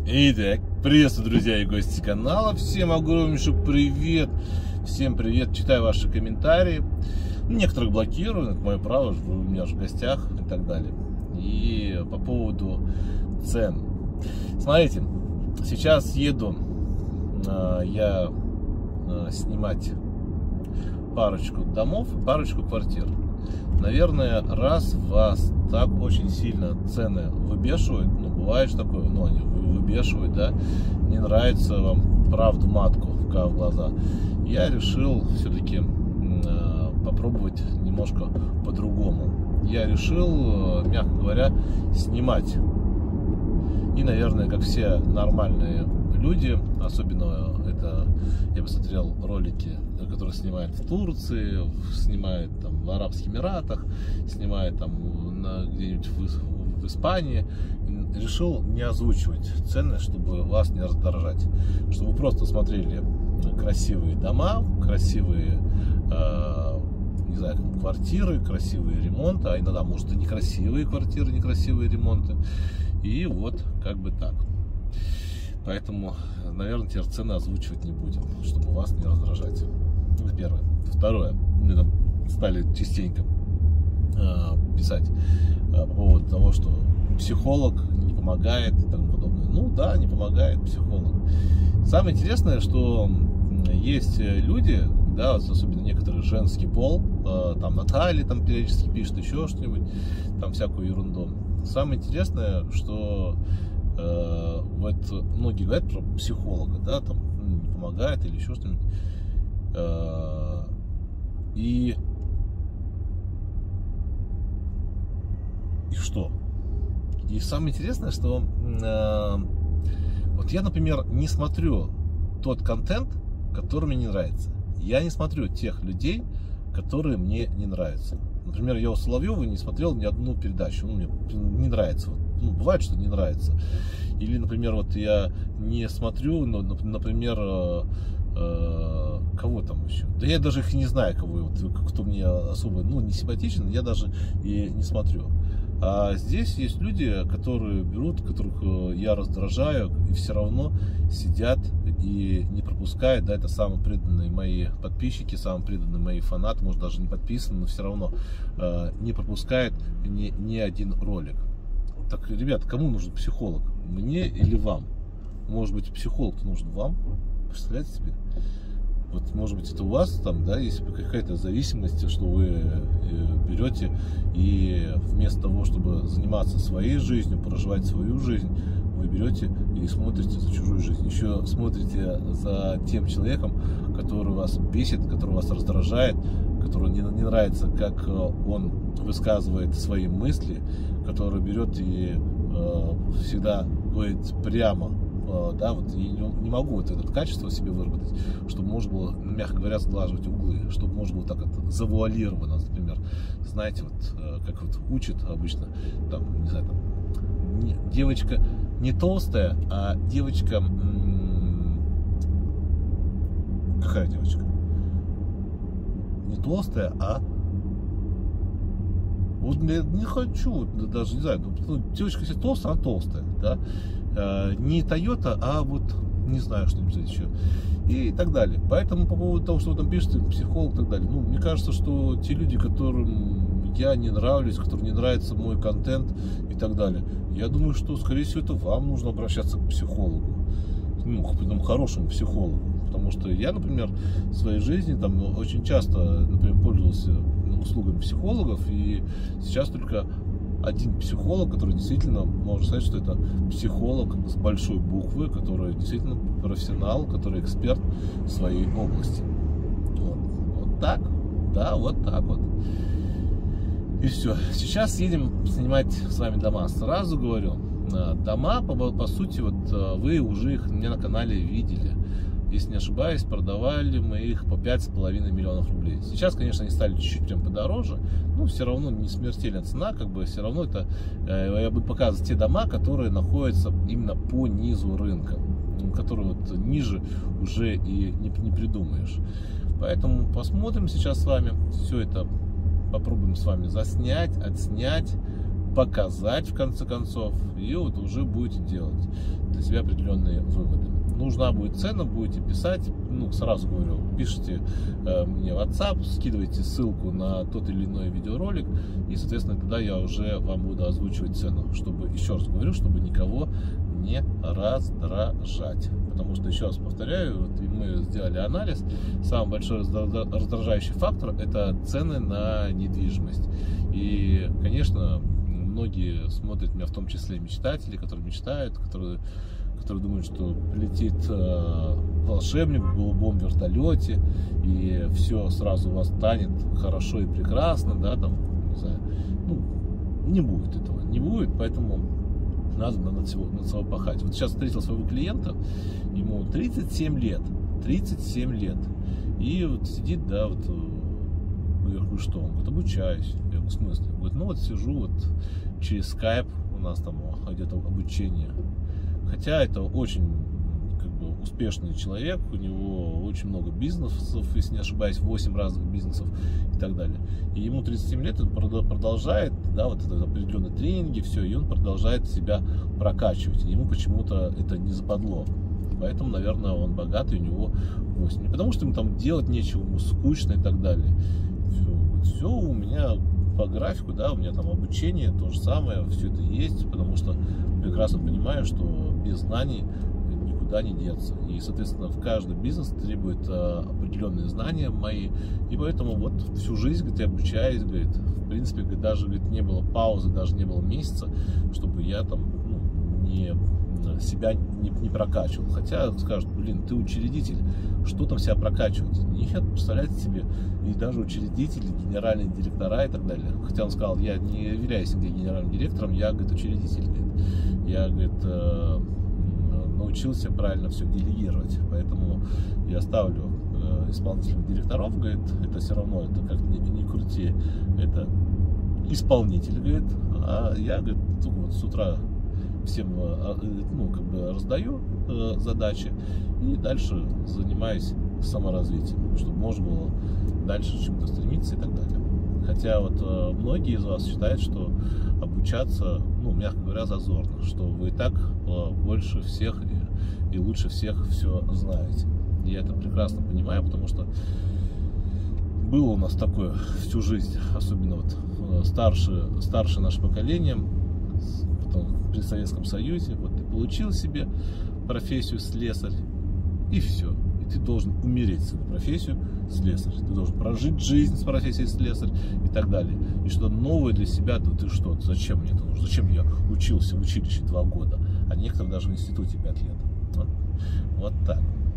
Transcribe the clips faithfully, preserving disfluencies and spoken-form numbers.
Итак, приветствую, друзья и гости канала. Всем огромнейший привет. Всем привет. Читаю ваши комментарии. Некоторых блокирую, это мое право, вы у меня же в гостях и так далее. И по поводу цен. Смотрите, сейчас еду э, я э, снимать парочку домов, парочку квартир. Наверное, раз вас так очень сильно цены выбешивают, ну, бывает такое, ну, они выбешивают, да, не нравится вам правду матку в глаза, я решил все-таки э, попробовать немножко по-другому. Я решил, мягко говоря, снимать. И, наверное, как все нормальные люди, особенно это, я посмотрел ролики, которые снимают в Турции, снимают там в Арабских Эмиратах, снимают там где-нибудь в, в Испании, решил не озвучивать цены, чтобы вас не раздражать, чтобы вы просто смотрели красивые дома, красивые э, не знаю, квартиры, красивые ремонты, а иногда, может, и некрасивые квартиры, некрасивые ремонты, и вот как бы так. Поэтому, наверное, теперь цены озвучивать не будем, чтобы вас не раздражать. Это первое. Второе. Мне там стали частенько э, писать э, по поводу того, что психолог не помогает и тому подобное. Ну да, не помогает психолог. Самое интересное, что есть люди, да, особенно некоторый женский пол, э, там Наталья там периодически пишет еще что-нибудь, там всякую ерунду. Самое интересное, что э, вот многие говорят про психолога, да, там не помогает или еще что-нибудь. Э, и и что? И самое интересное, что э, вот я, например, не смотрю тот контент, который мне не нравится. Я не смотрю тех людей, которые мне не нравятся. Например, я у Соловьева не смотрел ни одну передачу, ну, мне не нравится. Ну, бывает, что не нравится. Или, например, вот я не смотрю, ну, например, э, э, кого там еще? Да я даже их не знаю, кого, вот, кто мне особо, ну, не симпатичен, я даже и не смотрю. А здесь есть люди, которые берут, которых я раздражаю, и все равно сидят и не пропускают, да, это самые преданные мои подписчики, самые преданные мои фанаты, может, даже не подписаны, но все равно э, не пропускают ни, ни один ролик. Так, ребят, кому нужен психолог? Мне или вам? Может быть, психолог нужен вам? Представляете себе? Вот, может быть, это у вас там, да, есть какая-то зависимость, что вы берете и вместо того, чтобы заниматься своей жизнью, проживать свою жизнь, вы берете и смотрите за чужую жизнь. Еще смотрите за тем человеком, который вас бесит, который вас раздражает, который не, не нравится, как он высказывает свои мысли, который берет и э, всегда говорит прямо. Да, вот я не могу вот это качество себе выработать, чтобы можно было, мягко говоря, сглаживать углы, чтобы можно было так вот завуалированно, например, знаете, вот как вот учат обычно, там, не знаю, там, не, девочка не толстая, а девочка, какая девочка? Не толстая, а вот я не хочу, даже не знаю, девочка если толстая, она толстая, да, не Toyota, а вот не знаю, что-нибудь еще и так далее. Поэтому по поводу того, что вы там пишете, психолог и так далее, ну, мне кажется, что те люди, которым я не нравлюсь, которым не нравится мой контент и так далее, я думаю, что, скорее всего, это вам нужно обращаться к психологу, ну, к этому хорошему психологу, потому что я, например, в своей жизни там очень часто, например, пользовался услугами психологов, и сейчас только один психолог, который действительно, можно сказать, что это психолог с большой буквы, который действительно профессионал, который эксперт в своей области. Вот, вот так, да, вот так вот. И все. Сейчас едем снимать с вами дома. Сразу говорю, дома, по, по сути, вот вы уже их у меня на канале видели. Если не ошибаюсь, продавали мы их по пять с половиной миллионов рублей. Сейчас, конечно, они стали чуть-чуть прям подороже, но все равно не смертельная цена, как бы все равно это, э, я буду показывать те дома, которые находятся именно по низу рынка, которые вот ниже уже и не, не придумаешь. Поэтому посмотрим сейчас с вами, все это попробуем с вами заснять, отснять, показать в конце концов, и вот уже будете делать для себе определенные выводы. Нужна будет цена, будете писать, ну, сразу говорю, пишите э, мне в WhatsApp, скидывайте ссылку на тот или иной видеоролик, и, соответственно, тогда я уже вам буду озвучивать цену, чтобы, еще раз говорю, чтобы никого не раздражать. Потому что, еще раз повторяю, вот мы сделали анализ, самый большой раздражающий фактор – это цены на недвижимость. И, конечно, многие смотрят меня, в том числе мечтатели, которые мечтают, которые, которые думают, что прилетит э, волшебник в голубом вертолете, и все сразу у вас станет хорошо и прекрасно, да, там, не знаю, ну, не будет этого, не будет, поэтому надо над собой, над собой пахать. Вот сейчас встретил своего клиента, ему тридцать семь лет, тридцать семь лет, и вот сидит, да, вот, я говорю, что? Он говорит, обучаюсь. Я говорю, в смысле? Он говорит, ну вот сижу вот через скайп, у нас там где-то обучение. Хотя это очень, как бы, успешный человек, у него очень много бизнесов, если не ошибаюсь, восемь разных бизнесов и так далее. И ему тридцать семь лет, он продолжает, да, вот это определенные тренинги, все, и он продолжает себя прокачивать. И ему почему-то это не западло. Поэтому, наверное, он богатый, у него восемь. Не потому что ему там делать нечего, ему скучно и так далее. Все, все у меня по графику, да, у меня там обучение, то же самое, все это есть, потому что прекрасно понимаю, что без знаний никуда не деться. И, соответственно, в каждый бизнес требует а, определенные знания мои, и поэтому вот всю жизнь, говорит, я обучаюсь, говорит, в принципе, говорит, даже, говорит, не было паузы, даже не было месяца, чтобы я там, ну, не... себя не, не прокачивал. Хотя скажут, блин, ты учредитель, что там себя прокачивать? Нет, представляете себе, и даже учредители, генеральные директора и так далее. Хотя он сказал, я не являюсь нигде генеральным директором, я, говорит, учредитель. Говорит. Я, говорит, э, научился правильно все делегировать, поэтому я ставлю э, исполнительных директоров, говорит, это все равно, это как ни, ни крути, это исполнитель, говорит, а я, говорит, вот с утра всем, ну, как бы раздаю э, задачи и дальше занимаюсь саморазвитием, чтобы можно было дальше к чему-то стремиться и так далее. Хотя вот э, многие из вас считают, что обучаться, ну, мягко говоря, зазорно, что вы и так э, больше всех и, и лучше всех все знаете. И я это прекрасно понимаю, потому что было у нас такое всю жизнь, особенно вот э, старше, старше наше поколение, при Советском Союзе, вот ты получил себе профессию слесарь, и все. И ты должен умереть свою профессию слесарь. Ты должен прожить жизнь с профессией слесарь и так далее. И что-то новое для себя, то ты что, зачем мне это нужно? Зачем я учился в училище два года, а некоторые даже в институте пять лет. Вот, вот так.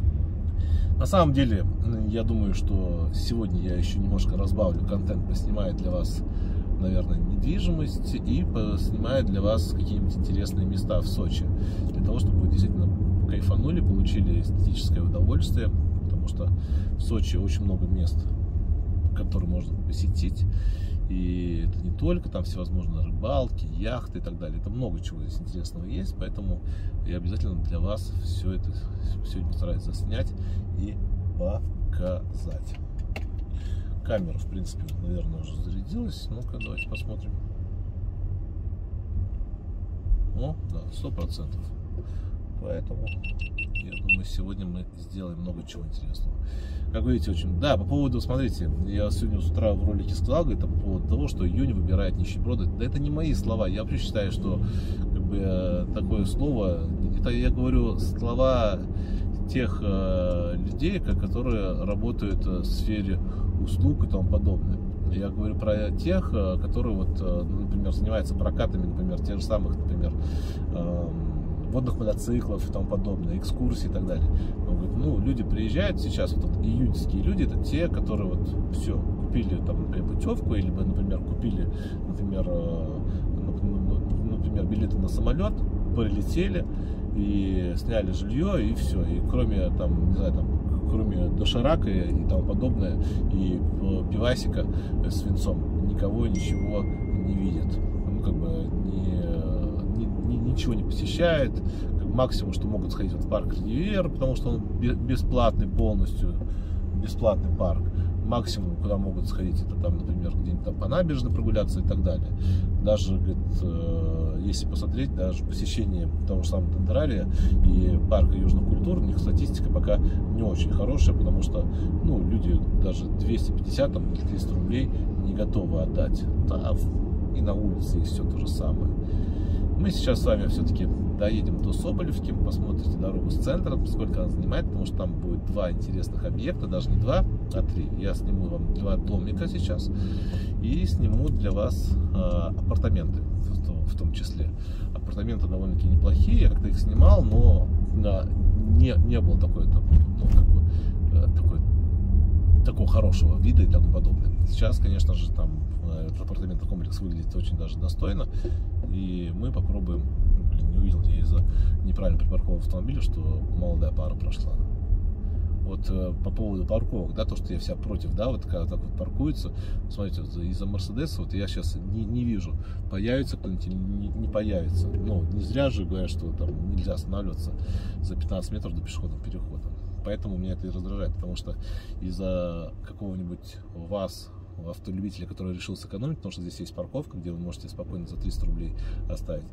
На самом деле, я думаю, что сегодня я еще немножко разбавлю контент, поснимаю для вас, наверное, недвижимость и снимаю для вас какие-нибудь интересные места в Сочи, для того, чтобы вы действительно кайфанули, получили эстетическое удовольствие, потому что в Сочи очень много мест, которые можно посетить, и это не только там всевозможные рыбалки, яхты и так далее, это много чего здесь интересного есть, поэтому я обязательно для вас все это сегодня постараюсь заснять и показать. Камера, в принципе, наверное, уже зарядилась. Ну-ка, давайте посмотрим. О, да, сто процентов. Поэтому, я думаю, сегодня мы сделаем много чего интересного. Как видите, очень... Да, по поводу, смотрите, я сегодня с утра в ролике сказал, говорит, по поводу того, что июнь выбирает нищеброды. Да это не мои слова. Я вообще считаю, что как бы, такое слово... Это я говорю слова тех э, людей, которые работают в сфере услуг и тому подобное. Я говорю про тех, которые, вот, например, занимаются прокатами, например, тех же самых, например, э, водных мотоциклов и тому подобное, экскурсии и так далее. Он говорит, ну, люди приезжают сейчас, вот, вот июньские люди, это те, которые вот все, купили там, например, путевку, или, например, купили, например, э, например, билеты на самолет, прилетели и сняли жилье, и все. И кроме там, не знаю, там, кроме доширака и тому подобное, и пивасика с винцом, никого ничего не видят. Ну, как бы не, не, ничего не посещает. Как максимум, что могут сходить вот в парк Ривьера, потому что он бесплатный полностью, бесплатный парк. Максимум, куда могут сходить, это там, например, где-нибудь там по набережной прогуляться и так далее. Даже, говорит, если посмотреть, даже посещение того же самого Дендрария и парка южных культур, у них статистика пока не очень хорошая, потому что, ну, люди даже двести пятьдесят там, или триста рублей не готовы отдать. Да, и на улице есть все то же самое. Мы сейчас с вами все-таки доедем до Соболевки, посмотрите дорогу с центра, сколько она занимает, потому что там будет два интересных объекта, даже не два, а три. Я сниму вам два домика сейчас и сниму для вас э, апартаменты в том, в том числе. Апартаменты довольно-таки неплохие, я как-то их снимал, но да, не, не было такой, ну, как бы, э, такой, такого хорошего вида и тому подобное. Сейчас, конечно же, там этот апартаментный комплекс выглядит очень даже достойно, и мы попробуем. Блин, не увидел я из-за неправильно припаркованного автомобиля, что молодая пара прошла. Вот э, по поводу парковок, да, то, что я вся против, да, вот когда так вот паркуется, смотрите, вот, из-за Мерседеса, вот я сейчас не, не вижу, появится кто-нибудь или не, не появится. Ну, не зря же говорят, что там нельзя останавливаться за пятнадцать метров до пешеходного перехода. Поэтому меня это и раздражает, потому что из-за какого-нибудь ВАЗ, автолюбителя, который решил сэкономить, потому что здесь есть парковка, где вы можете спокойно за триста рублей оставить,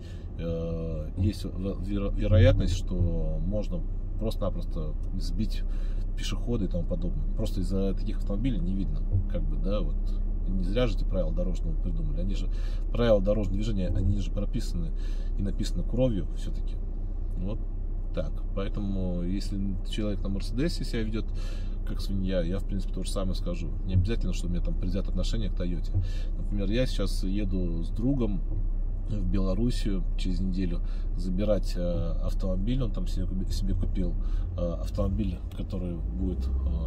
есть вероятность, что можно просто-напросто сбить пешехода и тому подобное. Просто из-за таких автомобилей не видно, как бы, да, вот. Не зря же эти правила дорожного придумали. Они же, правила дорожного движения, они же прописаны и написаны кровью все-таки. Вот так. Поэтому, если человек на Мерседесе себя ведет как свинья, я, в принципе, то же самое скажу. Не обязательно, что у меня там предвзято отношение к Тойоте. Например, я сейчас еду с другом в Белоруссию через неделю забирать э, автомобиль. Он там себе, себе купил э, автомобиль, который будет,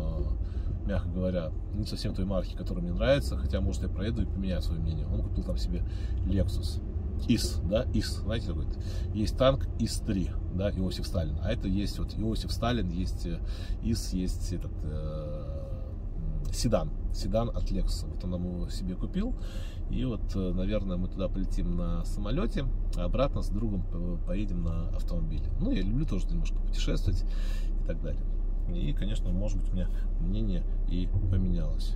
э, мягко говоря, не совсем той марки, которая мне нравится. Хотя, может, я проеду и поменяю свое мнение. Он купил там себе Lexus ИС, да, ИС, знаете, такой, есть танк ИС три, да, Иосиф Сталин, а это есть вот Иосиф Сталин, есть ИС, есть этот э, седан, седан от Lexus. Вот он его себе купил, и вот, наверное, мы туда полетим на самолете, а обратно с другом поедем на автомобиле. Ну, я люблю тоже немножко путешествовать и так далее. И, конечно, может быть, у меня мнение и поменялось.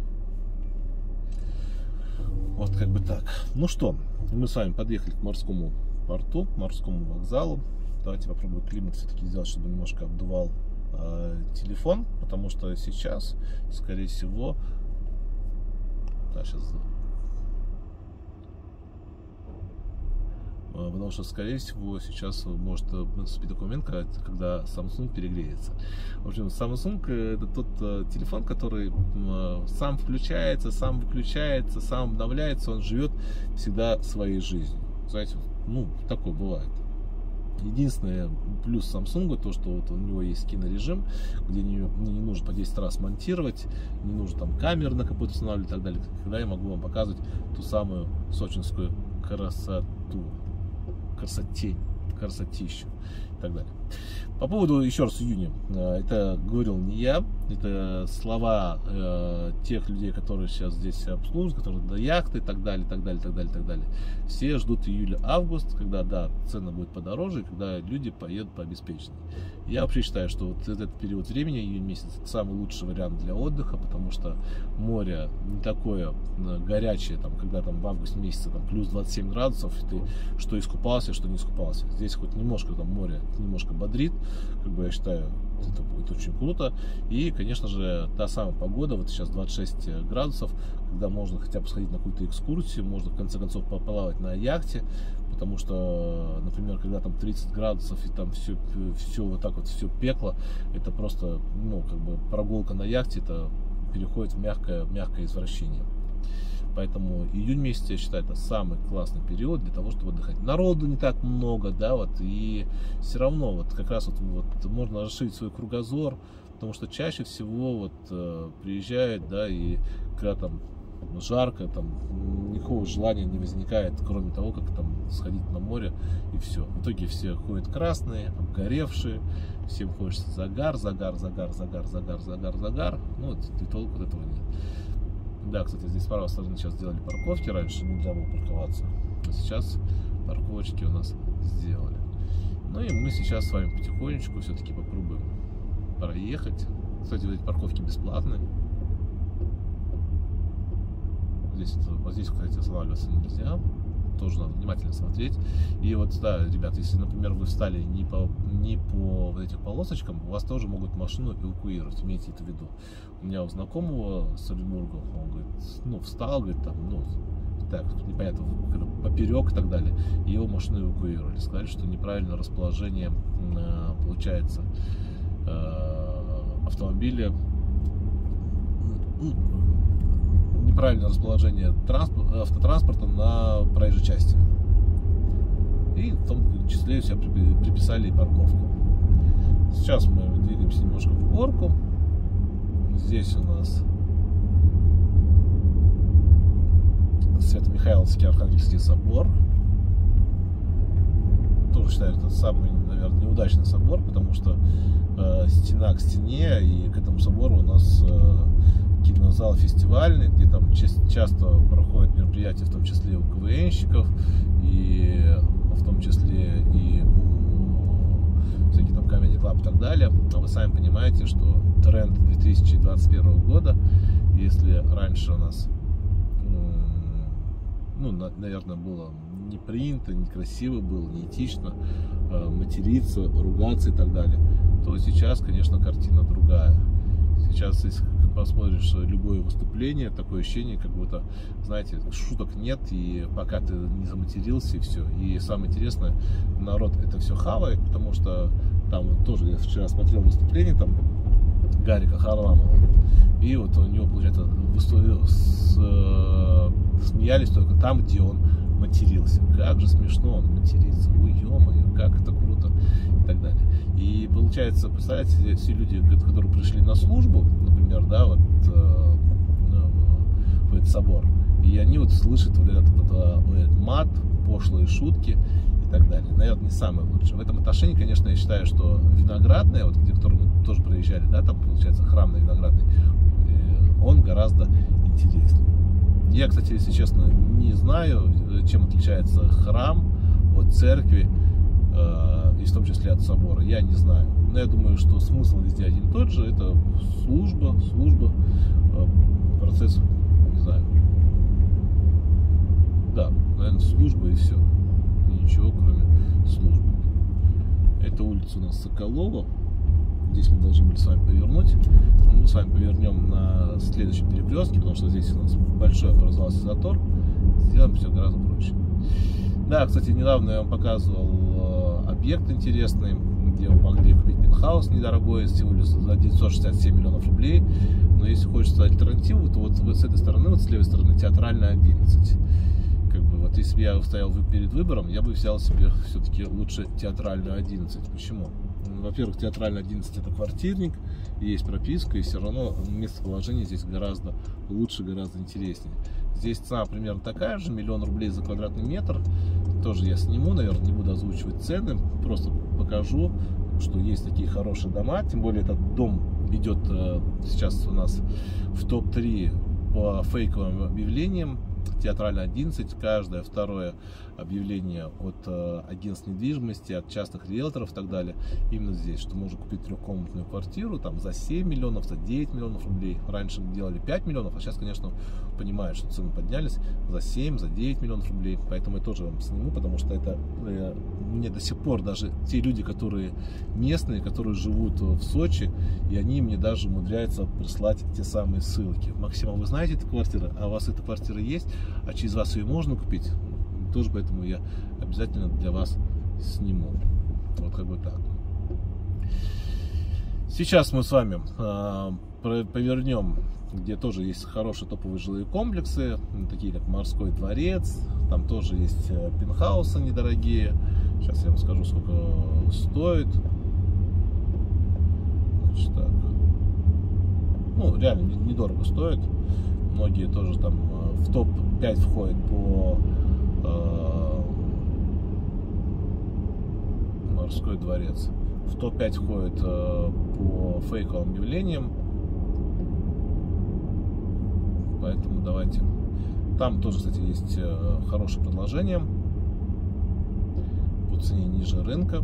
Вот как бы так. Ну что, мы с вами подъехали к морскому порту, к морскому вокзалу. Давайте попробую климат все-таки сделать, чтобы немножко обдувал э, телефон, потому что сейчас, скорее всего, да, сейчас, потому что, скорее всего, сейчас может наступить такой момент, когда, когда Samsung перегреется. В общем, Samsung — это тот э, телефон, который э, сам включается, сам выключается, сам обновляется, он живет всегда своей жизнью. Знаете, ну, такое бывает. Единственное плюс Samsung то, что вот у него есть кинорежим, где не, не нужно по десять раз монтировать, не нужно там камеры на капот устанавливать и так далее. Когда я могу вам показывать ту самую сочинскую красоту. Красотень, красотищу и так далее. По поводу, еще раз, июня, это говорил не я, это слова э, тех людей, которые сейчас здесь обслуживают, которые до яхты и так далее, и так далее, и так далее, и так далее. Все ждут июля-август, когда, да, цена будет подороже, и когда люди поедут пообеспеченнее. Я вообще считаю, что вот этот период времени, июнь месяц, это самый лучший вариант для отдыха, потому что море не такое горячее, там, когда там в августе месяце там, плюс двадцать семь градусов, и ты что искупался, что не искупался. Здесь хоть немножко там море немножко бодрит, как бы я считаю, это будет очень круто. И, конечно же, та самая погода, вот сейчас двадцать шесть градусов, когда можно хотя бы сходить на какую-то экскурсию, можно в конце концов поплавать на яхте, потому что, например, когда там тридцать градусов и там все, все вот так вот, все пекло, это просто, ну, как бы прогулка на яхте, это переходит в мягкое, мягкое извращение. Поэтому июнь месяц, я считаю, это самый классный период для того, чтобы отдыхать. Народу не так много, да, вот, и все равно, вот, как раз вот, вот можно расширить свой кругозор, потому что чаще всего вот э, приезжают, да, и когда там жарко, там никакого желания не возникает, кроме того, как там сходить на море, и все. В итоге все ходят красные, обгоревшие, всем хочется загар, загар, загар, загар, загар, загар, загар, ну, вот, и толку от этого нет. Да, кстати, здесь с правой стороны сейчас сделали парковки, раньше нельзя было парковаться, а сейчас парковочки у нас сделали. Ну и мы сейчас с вами потихонечку все-таки попробуем проехать. Кстати, эти парковки бесплатные. Здесь, вот здесь, кстати, останавливаться нельзя. тоже надо внимательно смотреть. И вот, да, ребят, если, например, вы встали не по, не по вот этим полосочкам, у вас тоже могут машину эвакуировать, имейте это в виду. У меня у знакомого с Оренбурга, он говорит, ну, встал, говорит, там, ну, так, непонятно, поперек и так далее, и его машину эвакуировали. Сказали, что неправильное расположение, получается, автомобиля, неправильное расположение автотранспорта на проезжей части. И в том числе все приписали и парковку. Сейчас мы двигаемся немножко в горку. Здесь у нас Свято-Михайловский Архангельский собор. Тоже считаю, это самый, наверное, неудачный собор, потому что э, стена к стене, и к этому собору у нас э, кинозал фестивальный, где там часто проходят мероприятия, в том числе у КВНщиков, и в том числе и у всяких там Comedy Club и так далее. Но вы сами понимаете, что тренд две тысячи двадцать первого года, если раньше у нас, ну, наверное, было не принято, некрасиво было, неэтично материться, ругаться и так далее, то сейчас, конечно, картина другая. Сейчас, если посмотришь любое выступление, такое ощущение, как будто, знаете, шуток нет, и пока ты не заматерился, и все. И самое интересное, народ это все хавает, потому что там тоже, я вчера смотрел выступление там Гарика Харламова, и вот у него, получается, с, смеялись только там, где он матерился. Как же смешно он матерится, ой, ё-моё, как это круто, и так далее. И получается, представляете, все люди, которые пришли на службу, например, да, вот э, в этот собор, и они вот слышат вот этот, этот, этот мат, пошлые шутки и так далее. Наверное, не самое лучшее. В этом отношении, конечно, я считаю, что Виноградная, вот где, в котором мы тоже проезжали, да, там получается храм на Виноградной, он гораздо интереснее. Я, кстати, если честно, не знаю, чем отличается храм от церкви, э, и в том числе от собора. Я не знаю. Но я думаю, что смысл везде один и тот же. Это служба, служба, э, процесс, не знаю. Да, наверное, служба и все. И ничего, кроме службы. Это улица у нас Соколова. Здесь мы должны были с вами повернуть. Мы с вами повернем на следующем перекрестке, потому что здесь у нас большой образовался затор. Сделаем все гораздо проще. Да, кстати, недавно я вам показывал объект интересный, где вы могли купить пентхаус недорогой, всего лишь за девятьсот шестьдесят семь миллионов рублей. Но если хочется альтернативу, то вот с этой стороны, вот с левой стороны, Театральная одиннадцать. Как бы вот если бы я стоял перед выбором, я бы взял себе все-таки лучше Театральную одиннадцать. Почему? Во-первых, Театральная одиннадцать это квартирник, есть прописка, и все равно местоположение здесь гораздо лучше, гораздо интереснее. Здесь цена примерно такая же, миллион рублей за квадратный метр. Тоже я сниму, наверное, не буду озвучивать цены, просто покажу, что есть такие хорошие дома. Тем более этот дом идет сейчас у нас в топ три по фейковым объявлениям. Театральная одиннадцать, каждое второе объявление от э, агентств недвижимости, от частных риэлторов и так далее, именно здесь, что можно купить трехкомнатную квартиру там за семь миллионов, за девять миллионов рублей. Раньше делали пять миллионов, а сейчас, конечно, понимают, что цены поднялись за семь, за девять миллионов рублей. Поэтому я тоже вам сниму, потому что это э, мне до сих пор даже те люди, которые местные, которые живут в Сочи, и они мне даже умудряются прислать те самые ссылки. Максим, а вы знаете эту квартиру? А у вас эта квартира есть? А через вас ее можно купить? Тоже поэтому я обязательно для вас сниму. Вот как бы так. Сейчас мы с вами э, повернем, где тоже есть хорошие топовые жилые комплексы, такие как Морской дворец. Там тоже есть пентхаусы недорогие. Сейчас я вам скажу, сколько стоит. Значит, так. Ну, реально недорого стоит. Многие тоже там в топ пять входят по э, Морской дворец. В топ пять входит э, по фейковым объявлениям. Поэтому давайте. Там тоже, кстати, есть э, хорошее предложение по цене ниже рынка.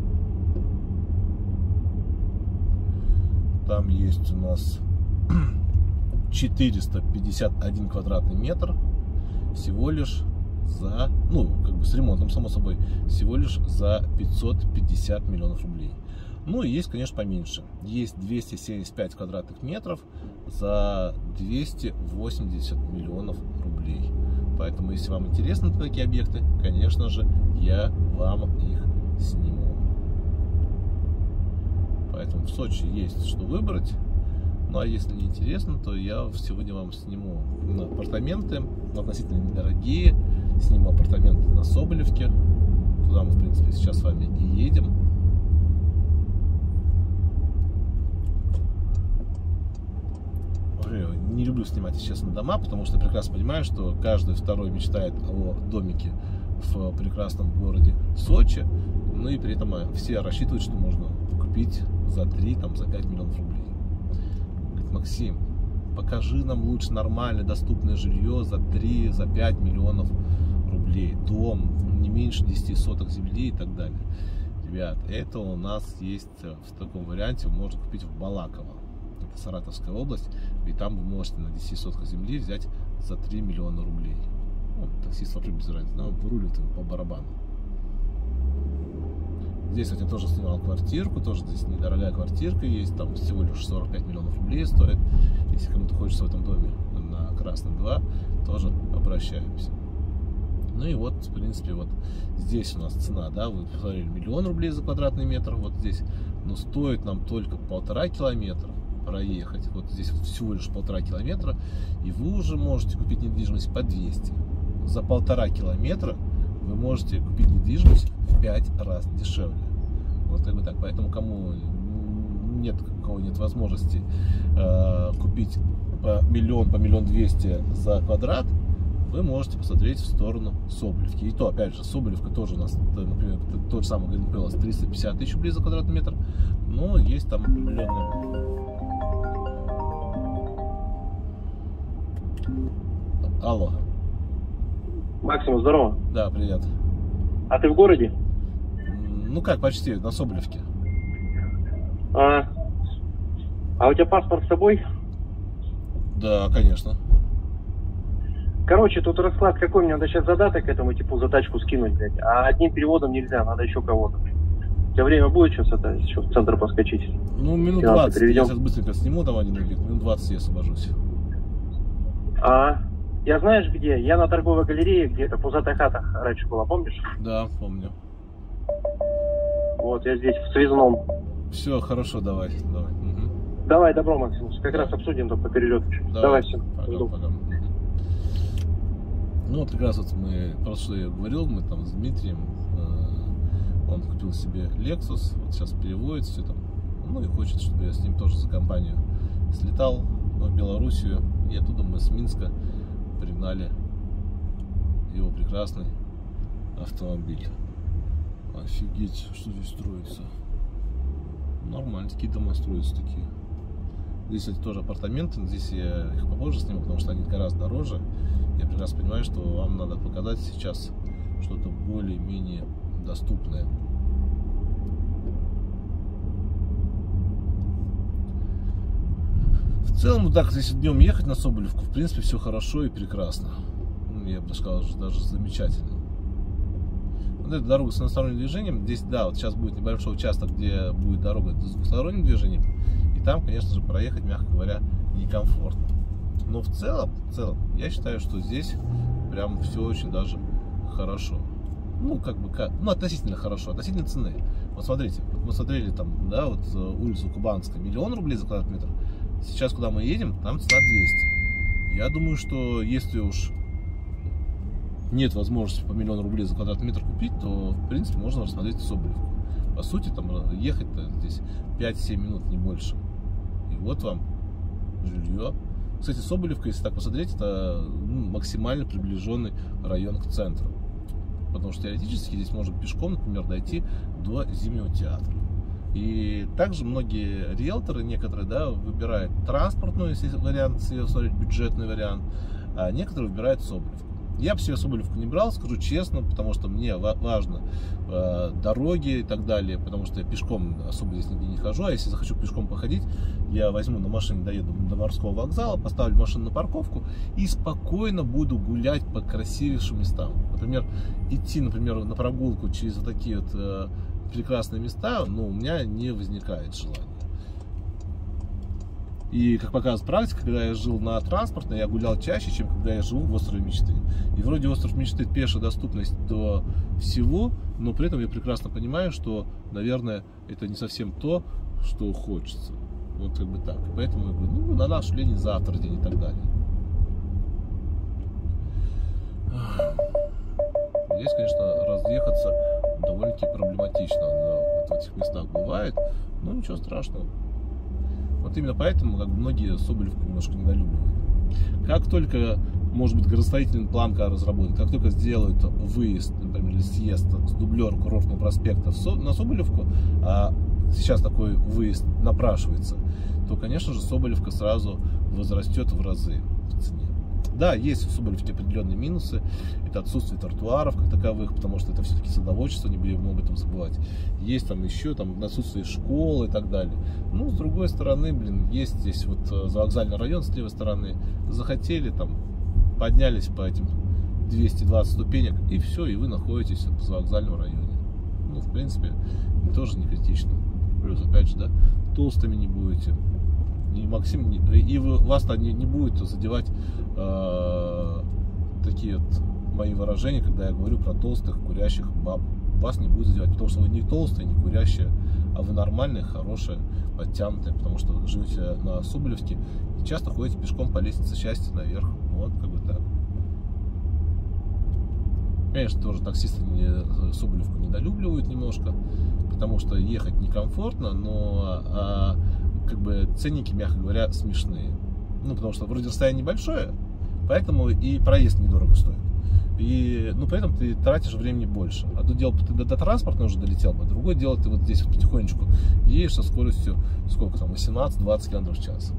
Там есть у нас четыреста пятьдесят один квадратный метр всего лишь за, ну, как бы с ремонтом, само собой, всего лишь за пятьсот пятьдесят миллионов рублей. Ну и есть, конечно, поменьше. Есть двести семьдесят пять квадратных метров за двести восемьдесят миллионов рублей. Поэтому, если вам интересны такие объекты, конечно же, я вам их сниму. Поэтому в Сочи есть что выбрать. Ну а если не интересно, то я сегодня вам сниму апартаменты, относительно недорогие. Сниму апартаменты на Соболевке. Туда мы, в принципе, сейчас с вами и едем. Не люблю снимать, честно, дома, потому что прекрасно понимаю, что каждый второй мечтает о домике в прекрасном городе Сочи. Ну и при этом все рассчитывают, что можно купить за три, там, за пять миллионов рублей. Говорит: Максим, покажи нам лучше нормальное доступное жилье за три, за пять миллионов рублей. Дом, не меньше десяти соток земли и так далее. Ребят, это у нас есть в таком варианте, можно купить в Балаково. Это Саратовская область, и там вы можете на десяти сотках земли взять за три миллиона рублей. Ну, таксист вообще без разницы, но рулит им по барабану. Здесь, кстати, тоже снимал квартирку, тоже здесь недорогая квартирка есть, там всего лишь сорок пять миллионов рублей стоит. Если кому-то хочется в этом доме на Красный два, тоже обращаемся. Ну и вот, в принципе, вот здесь у нас цена, да, вы посмотрели, миллион рублей за квадратный метр, вот здесь, но стоит нам только полтора километра проехать. Вот здесь вот всего лишь полтора километра, и вы уже можете купить недвижимость по двести. За полтора километра вы можете купить недвижимость в пять раз дешевле. Вот как бы так. Поэтому кому нет, у кого нет возможности э, купить по миллион, по миллион двести за квадрат, вы можете посмотреть в сторону Соболевки. И то, опять же, Соболевка тоже у нас, например, тот же самый Гринпелос, триста пятьдесят тысяч рублей за квадратный метр, но есть там определенные... Алло. Максим, здорово. Да, привет. А ты в городе? Ну как, почти, на Соболевке. А, а у тебя паспорт с собой? Да, конечно. Короче, тут расклад какой, мне надо сейчас задаток этому типу за тачку скинуть, блядь. А одним переводом нельзя, надо еще кого-то. У тебя время будет сейчас это, еще в центр поскочить? Ну, минут двадцать, я сейчас быстренько сниму там один объект, минут двадцать я освобожусь. А, я знаешь где? Я на торговой галерее, где-то Пузатая хата раньше была, помнишь? Да, помню. Вот, я здесь, в Связном. Все, хорошо, давай, давай. Угу. Давай, добро, Максим, как раз обсудим только перелет. Давай, давай все. Пока, пока. Ну вот как раз вот мы, просто что я говорил, мы там с Дмитрием, э, он купил себе Lexus, вот сейчас переводит все там, ну и хочет, чтобы я с ним тоже за компанию слетал в Белоруссию, и оттуда мы с Минска пригнали его прекрасный автомобиль. Офигеть, что здесь строится. Нормально, такие дома строятся такие. Здесь, кстати, тоже апартаменты, но здесь я их попозже сниму, потому что они гораздо дороже. Я прекрасно понимаю, что вам надо показать сейчас что-то более-менее доступное. В целом, так, если днем ехать на Соболевку, в принципе, все хорошо и прекрасно. Ну, я бы сказал, даже замечательно. Вот эта дорога с односторонним движением, здесь, да, вот сейчас будет небольшой участок, где будет дорога с двухсторонним движением, и там, конечно же, проехать, мягко говоря, некомфортно. Но в целом, в целом, я считаю, что здесь прям все очень даже хорошо. Ну, как бы, как, ну, относительно хорошо, относительно цены. Вот смотрите, вот мы смотрели там, да, вот улицу Кубанская, миллион рублей за квадратный метр. Сейчас, куда мы едем, там цена двести. Я думаю, что если уж нет возможности по миллиону рублей за квадратный метр купить, то, в принципе, можно рассмотреть Соболевку. По сути, там ехать-то здесь пять-семь минут, не больше. И вот вам жилье. Кстати, Соболевка, если так посмотреть, это ну, максимально приближенный район к центру. Потому что теоретически здесь можно пешком, например, дойти до Зимнего театра. И также многие риэлторы, некоторые, да, выбирают транспортную, если вариант, если смотреть бюджетный вариант, а некоторые выбирают Соболевку. Я бы себе Соболевку не брал, скажу честно, потому что мне важно э, дороги и так далее, потому что я пешком особо здесь нигде не хожу, а если захочу пешком походить, я возьму на машине, доеду до морского вокзала, поставлю машину на парковку и спокойно буду гулять по красивейшим местам. Например, идти, например, на прогулку через вот такие вот э, прекрасные места, но у меня не возникает желания. И, как показывает практика, когда я жил на транспортной, я гулял чаще, чем когда я живу в острове мечты. И вроде остров мечты пешая доступность до всего, но при этом я прекрасно понимаю, что, наверное, это не совсем то, что хочется. Вот как бы так. И поэтому я говорю, ну, на наш Ленин завтра день и так далее. Здесь, конечно, разъехаться довольно-таки проблематично. В этих местах бывает, но ничего страшного. Вот именно поэтому как бы, многие Соболевку немножко недолюбливают. Как только, может быть, градостроительный план разработают, как только сделают выезд, например, или съезд с дублера Курортного проспекта на Соболевку, а сейчас такой выезд напрашивается, то, конечно же, Соболевка сразу возрастет в разы в цене. Да, есть в Соболевке определенные минусы. Это отсутствие тротуаров как таковых, потому что это все-таки садоводчество, не будем об этом забывать. Есть там еще там, отсутствие школы и так далее. Ну, с другой стороны, блин, есть здесь вот завокзальный район с левой стороны. Захотели, там, поднялись по этим двести двадцать ступенек, и все, и вы находитесь в завокзальном районе. Ну, в принципе, тоже не критично. Плюс, опять же, да, толстыми не будете. И Максим, и вас не, не будет задевать э, такие вот мои выражения, когда я говорю про толстых курящих баб. Вас не будет задевать, потому что вы не толстые, не курящие, а вы нормальные, хорошие, подтянутые, потому что живете на Соболевке и часто ходите пешком по лестнице счастья наверх. Вот, как бы так. Конечно, тоже таксисты не, Соболевку недолюбливают немножко, потому что ехать некомфортно, но а, как бы ценники, мягко говоря, смешные. Ну, потому что вроде расстояние небольшое, поэтому и проезд недорого стоит. И, ну, при этом ты тратишь времени больше. Одно дело, ты до, до транспорта уже долетел бы, другое дело, ты вот здесь вот потихонечку едешь со скоростью, сколько там, восемнадцать-двадцать километров в час.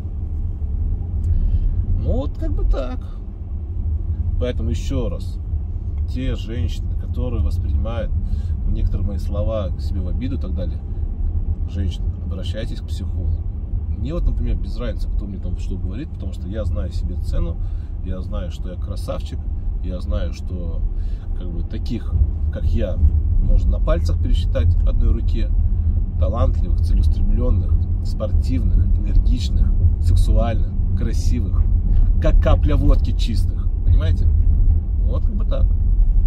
Ну, вот как бы так. Поэтому еще раз, те женщины, которые воспринимают некоторые мои слова к себе в обиду и так далее, женщины, обращайтесь к психологу. Мне вот, например, без разницы, кто мне там что говорит, потому что я знаю себе цену, я знаю, что я красавчик, я знаю, что как бы таких, как я, можно на пальцах пересчитать одной руке, талантливых, целеустремленных, спортивных, энергичных, сексуальных, красивых, как капля водки чистых, понимаете? Вот как бы так.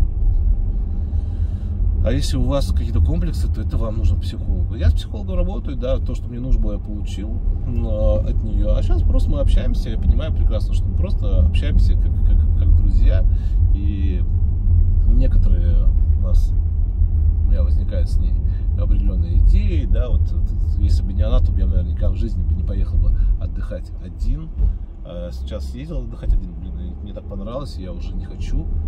А если у вас какие-то комплексы, то это вам нужен психолог. Я с психологом работаю, да, то, что мне нужно было, я получил от нее. А сейчас просто мы общаемся, я понимаю прекрасно, что мы просто общаемся как, как, как друзья. И некоторые у нас, у меня возникают с ней определенные идеи, да, вот если бы не она, то бы я наверняка в жизни бы не поехал бы отдыхать один. А сейчас ездил отдыхать один, блин, мне так понравилось, я уже не хочу